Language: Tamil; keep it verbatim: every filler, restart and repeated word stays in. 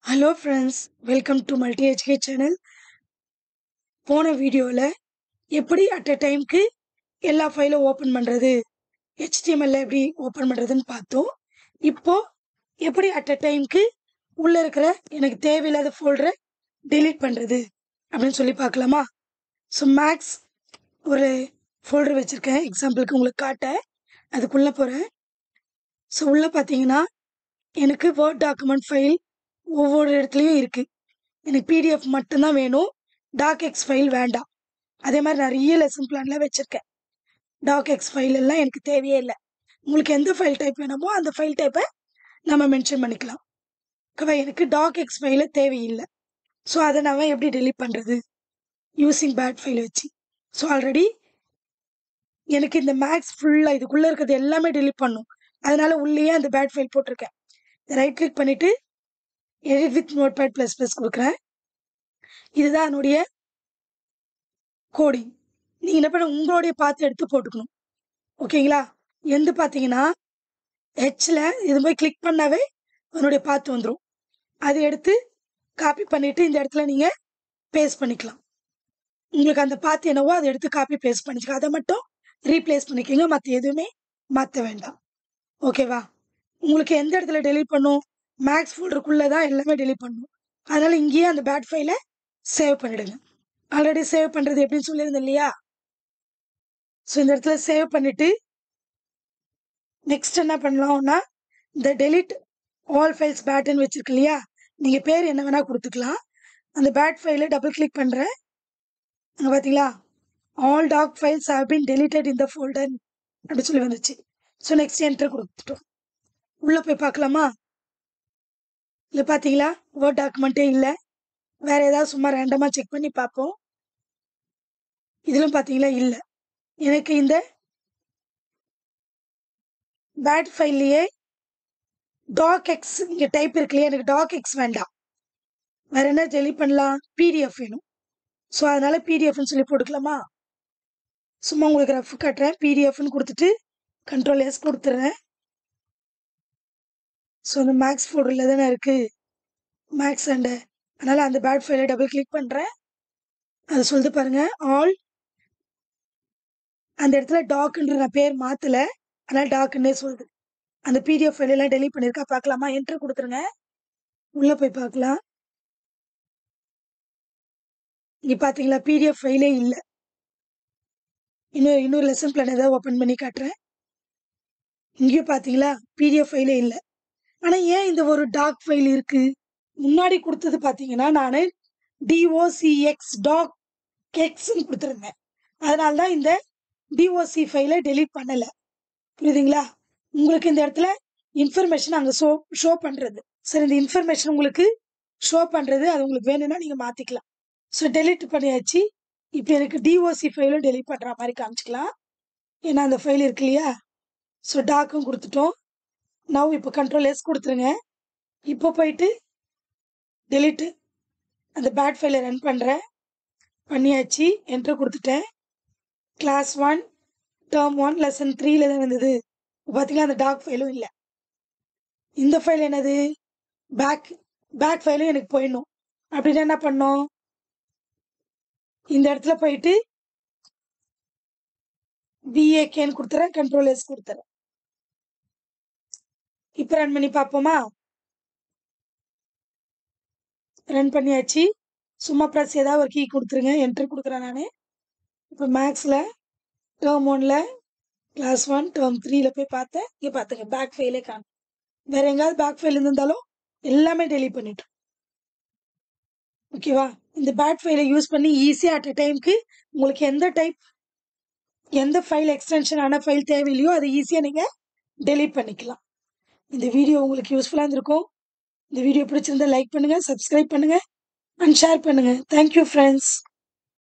Hello friends, welcome to Multi H K channel. போன வீடியோல எப்படி அட் a டைம்க்கு எல்லா ஃபைலும் ஓபன் பண்றது, H T M L ல எப்படி ஓபன் பண்றதுன்னு பார்த்தோம். இப்போ எப்படி அட் a டைம்க்கு உள்ள இருக்கிற எனக்கு தேவையில்லாத ஃபோல்டரை delete பண்றது அப்படின்னு சொல்லி பார்க்கலாமா? ஸோ மேக்ஸ் ஒரு ஃபோல்டர் வச்சிருக்கேன், எக்ஸாம்பிளுக்கு உங்களுக்கு காட்ட. அதுக்குள்ள போறேன். ஸோ உள்ள பார்த்தீங்கன்னா எனக்கு வேர்ட் டாக்குமெண்ட் ஃபைல் ஒவ்வொரு இடத்துலையும் இருக்கு. எனக்கு பிடிஎஃப் மட்டும்தான் வேணும், டாக்எக்ஸ் ஃபைல் வேண்டாம். அதே மாதிரி நிறைய லெசன் பிளான்ல வச்சிருக்கேன். டாக்எக்ஸ் ஃபைல் எல்லாம் எனக்கு தேவையே இல்லை. உங்களுக்கு எந்த ஃபைல் டைப் வேணுமோ அந்த ஃபைல் டைப்பை நம்ம மென்ஷன் பண்ணிக்கலாம். ஓகேவா? எனக்கு டாக்எக்ஸ் ஃபைல தேவையில்லை. ஸோ அதை நம்ம எப்படி டெலீட் பண்ணுறது யூஸிங் பேட் ஃபைல் வச்சு. ஸோ ஆல்ரெடி எனக்கு இந்த மேக்ஸ் ஃபுல்லாக இதுக்குள்ளே இருக்கிறது எல்லாமே டெலீட் பண்ணும். அதனால உள்ளேயே அந்த பேட் ஃபைல் போட்டிருக்கேன். ரைட் கிளிக் பண்ணிட்டு edit with notepad plus plus கொடுக்குறேன். இதுதான் என்னுடைய கோடிங். நீங்கள் என்ன பண்ண உங்களுடைய பார்த்து எடுத்து போட்டுக்கணும். ஓகேங்களா? எந்த பார்த்தீங்கன்னா ஹெச்சில் இது போய் கிளிக் பண்ணாவே அதனுடைய பார்த்து வந்துடும். அதை எடுத்து காப்பி பண்ணிவிட்டு இந்த இடத்துல நீங்கள் பேஸ்ட் பண்ணிக்கலாம். உங்களுக்கு அந்த பார்த்து என்னவோ அதை எடுத்து காப்பி பேஸ்ட் பண்ணிக்கலாம். அதை மட்டும் ரீப்ளேஸ் பண்ணிக்கோங்க, மற்ற எதுவுமே மாற்ற வேண்டாம். ஓகேவா? உங்களுக்கு எந்த இடத்துல டெலீட் பண்ணும், மேக்ஸ் ஃபோல்டருக்குள்ளே தான் எல்லாமே டெலீட் பண்ணும். அதனால் இங்கேயே அந்த பேட் ஃபைலை சேவ் பண்ணிவிடுங்க. ஆல்ரெடி சேவ் பண்ணுறது எப்படின்னு சொல்லியிருந்தேன் இல்லையா? ஸோ இந்த இடத்துல சேவ் பண்ணிவிட்டு நெக்ஸ்ட் என்ன பண்ணலாம்னா இந்த டெலிட் ஆல் ஃபைல்ஸ் பேட்னு வச்சிருக்கு இல்லையா, நீங்கள் பேர் என்ன வேணால் கொடுத்துக்கலாம். அந்த பேட் ஃபைலை டபுள் கிளிக் பண்ணுறேன். அங்கே பார்த்தீங்களா, all doc files have been deleted in the folder அப்படின்னு சொல்லி வந்துச்சு. ஸோ நெக்ஸ்ட் என்ட்ரு கொடுத்துட்டோம். உள்ளே போய் பார்க்கலாமா? இல்லை பார்த்தீங்களா, வேர்ட் டாக்குமெண்ட்டே இல்லை. வேறு ஏதாவது சும்மா ரேண்டமாக செக் பண்ணி பார்ப்போம். இதிலும் பார்த்தீங்களா இல்லை. எனக்கு இந்த பேட் ஃபைல்லையே டாக் எக்ஸ் இங்கே டைப் இருக்கு இல்லையா, எனக்கு டாக் எக்ஸ் வேண்டாம். வேற என்ன டெலிட் பண்ணலாம், பிடிஎஃப் வேணும். ஸோ அதனால பிடிஎஃப்னு சொல்லி போட்டுக்கலாமா? சும்மா உங்களுக்கு ரஃப் காட்டுறேன். பிடிஎஃப்னு கொடுத்துட்டு கண்ட்ரோல் எஸ் கொடுத்துட்றேன். ஸோ அந்த மேக்ஸ் ஃபோல்டரில் தானே இருக்குது மேக்ஸ் அண்டு, அதனால் அந்த பேட் ஃபைலை டபுள் கிளிக் பண்ணுறேன். அது சொல்லிட்டு பாருங்கள், ஆல் அந்த இடத்துல டாக்குன்ற நான் பேர் மாற்றலை, அதனால் டாக்குன்னே சொல்லுது. அந்த பிடிஎஃப் ஃபைலெல்லாம் டெலிட் பண்ணியிருக்கா பார்க்கலாமா? என்ட்ரு கொடுத்துருங்க. உள்ளே போய் பார்க்கலாம். இங்கே பார்த்தீங்களா, பிடிஎஃப் ஃபைலே இல்லை. இன்னொரு இன்னொரு லெசன் பிளான் ஏதாவது ஓப்பன் பண்ணி காட்டுறேன். இங்கேயும் பார்த்தீங்களா, பிடிஎஃப் ஃபைலே இல்லை. ஆனால் ஏன் இந்த ஒரு டாக் ஃபைல் இருக்குது? முன்னாடி கொடுத்தது பார்த்தீங்கன்னா நான் டிஓசிஎக்ஸ் டாக் எக்ஸ்ன்னு கொடுத்துருந்தேன். அதனால தான் இந்த டிஓசி ஃபைலை டெலீட் பண்ணலை. புரியுதுங்களா? உங்களுக்கு இந்த இடத்துல இன்ஃபர்மேஷன் அங்கே ஷோ ஷோ பண்ணுறது. சரி, இந்த இன்ஃபர்மேஷன் உங்களுக்கு ஷோ பண்ணுறது அது உங்களுக்கு வேணும்னா நீங்கள் மாற்றிக்கலாம். ஸோ டெலீட் பண்ணியாச்சு. இப்போ எனக்கு டிஓசி ஃபைலும் டெலீட் பண்ணுற மாதிரி காமிச்சிக்கலாம், ஏன்னா அந்த ஃபைல் இருக்கு இல்லையா. ஸோ டாக்கும் கொடுத்துட்டோம். நான் இப்போ கண்ட்ரோல் எஸ் கொடுத்துருங்க. இப்போ போயிட்டு டெலீட்டு அந்த பேட் ஃபைலை ரன் பண்ணுறேன். பண்ணியாச்சு. என்ட்ரு கொடுத்துட்டேன். Class one term one lesson த்ரீல தான் இருந்தது. பார்த்தீங்கன்னா அந்த டாக் ஃபைலும் இல்லை. இந்த ஃபைல் என்னது, பேக் பேக் ஃபைலும் எனக்கு போயிடணும். அப்படின்னா என்ன பண்ணோம், இந்த இடத்துல போயிட்டு பிஏகேன்னு கொடுத்துறேன், கண்ட்ரோல் எஸ் கொடுத்துறேன். இப்போ ரன் பண்ணி பார்ப்போமா? ரன் பண்ணியாச்சு. சும்மா ப்ளஸ் ஏதாவது ஒரு கீ கொடுத்துருங்க. என்ட்ரு கொடுக்குறேன் நான். இப்போ மேக்ஸில் டேர்ம் ஒனில் கிளாஸ் ஒன் டேர்ம் த்ரீல போய் பார்த்தேன். இங்கே பார்த்துங்க பேக் ஃபைலே காணும். வேறு எங்கேயாவது பேக் ஃபைல் இருந்தாலும் எல்லாமே டெலீட் பண்ணிட்டோம். ஓகேவா? இந்த பேட் ஃபைலை யூஸ் பண்ணி ஈஸியாக அட் அ டைமுக்கு உங்களுக்கு எந்த டைப் எந்த ஃபைல் எக்ஸ்டென்ஷனான ஃபைல் தேவையில்லையோ அதை ஈஸியாக நீங்கள் டெலீட் பண்ணிக்கலாம். இந்த வீடியோ உங்களுக்கு யூஸ்ஃபுல்லாக இருந்திருக்கும். இந்த வீடியோ பிடிச்சிருந்தா லைக் பண்ணுங்கள், சப்ஸ்கிரைப் பண்ணுங்கள் அண்ட் ஷேர் பண்ணுங்கள். Thank you friends.